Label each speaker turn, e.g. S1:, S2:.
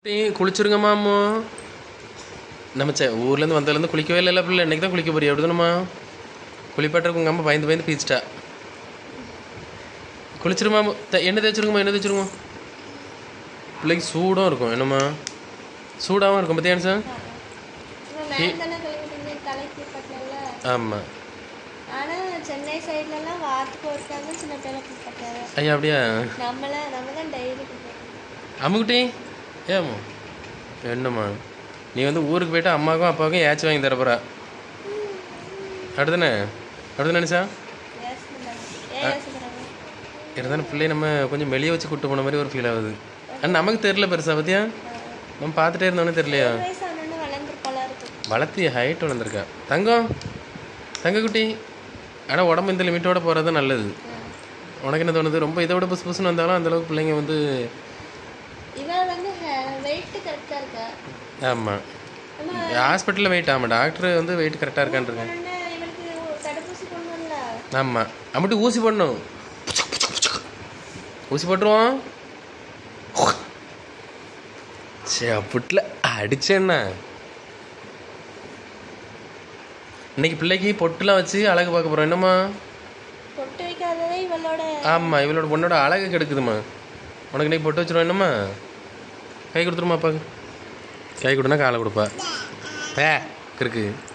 S1: குளிச்சிருங்க மாமோ. நம்ம ஊர்லேருந்து வந்ததுலேருந்து குளிக்கவே இல்லை பிள்ளை. இன்றைக்கி தான் குளிக்க போறியா? அப்படிதானம்மா குளிப்பாட்டுறக்கு உங்கள் அம்மா பயந்து பயந்து பீச்சிட்டா. குளிச்சிருமா? எண்ணெய் தேய்ச்சிருங்கம்மா, எண்ணெய் தேய்ச்சிருங்க. பிள்ளைக்கு சூடாக இருக்கும். என்னம்மா சூடாகவும் இருக்கும் பார்த்தியா சார்? ஆமாம். ஐயா அப்படியா? அம்முக்குட்டி ஏம்மா என்னம்மா நீ வந்து ஊருக்கு போய்ட்டு அம்மாவுக்கும் அப்பாவுக்கும் ஏச்சு வாங்கி தரப்போறா அப்படிதானே? அப்படிதானே நினச்சா? இருந்தாலும் பிள்ளைய நம்ம கொஞ்சம் வெளியே வச்சு கூப்பிட்டு போன மாதிரி ஒரு ஃபீல் ஆகுது. ஆனால் நமக்கு தெரில பெருசா பற்றியா? நம்ம பார்த்துட்டே இருந்தோன்னே தெரியலையா? வளர்த்தி ஹைட் வளர்ந்துருக்கா தங்கம், தங்கக்குட்டி. ஆனால் உடம்பு இந்த லிமிட்டோட போகிறது தான் நல்லது. உனக்கு என்ன தோணுது? ரொம்ப இதை விட புதுசு புதுசுன்னு வந்தாலும் அந்தளவுக்கு பிள்ளைங்க வந்து ஆமாம் ஹாஸ்பிட்டலில் வெயிட். ஆமாம் டாக்டர் வந்து வெயிட் கரெக்டாக இருக்கான்ருக்கேன். ஆமாம் அம்மிட்டு ஊசி போடணும். ஊசி போட்டுருவோம். சரி அப்படில அடிச்சேன்னா இன்னைக்கு பிள்ளைக்கு பொட்டுலாம் வச்சு அழகு பார்க்க போகிறோம். என்னம்மா? ஆமாம் இவளோட பொண்ணோட அழகு கெடுக்குதுமா. உனக்கு இன்னைக்கு பொட்டு வச்சுருவோம். என்னம்மா கை கொடுத்துருமா அப்பாவுக்கு? கை கொடுனா காலை கொடுப்பா. இருக்கு